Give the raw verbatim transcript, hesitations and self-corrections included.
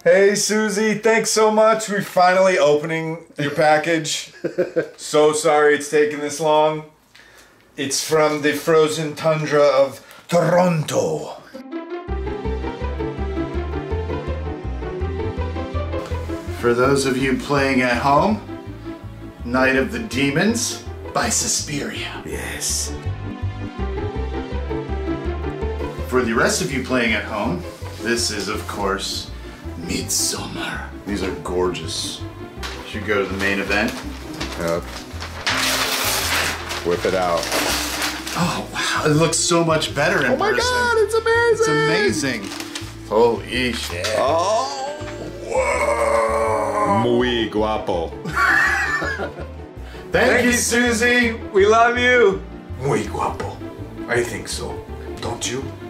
Hey, Susie, thanks so much. We're finally opening your package. So sorry it's taken this long. It's from the frozen tundra of Toronto. For those of you playing at home, Night of the Demons by Suspiria. Yes. For the rest of you playing at home, this is, of course, Midsummer. These are gorgeous. Should go to the main event. Yep. Whip it out. Oh, wow. It looks so much better in Oh my person. god, it's amazing! It's amazing. Holy shit. Oh! Whoa! Muy guapo. Thank, Thank you, you, Susie. We love you. Muy guapo. I think so. Don't you?